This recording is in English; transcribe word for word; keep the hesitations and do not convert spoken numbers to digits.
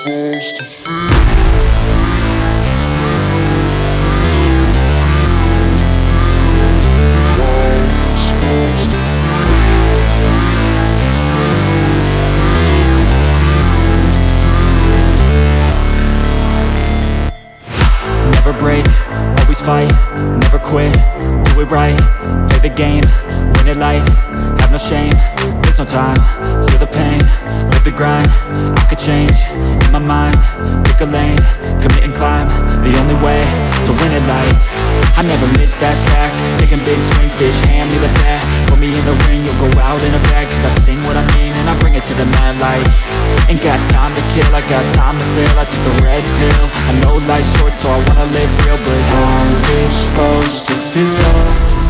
supposed to feel. Never break, always fight, never quit, do it right, play the game, win it life, have no shame, there's no time, feel the pain, live the grind, I could change, in my mind, pick a lane, commit and climb, the only way to win it life. I never miss, that's fact, taking big swings, bitch, hand me the bat, put me in the ring, you'll go out in a bag, cause I sing what I mean and I bring it to the mad light. Ain't got time to kill, I got time to feel, I took the red pill, I know life's short so I wanna live real, but how's it supposed to feel?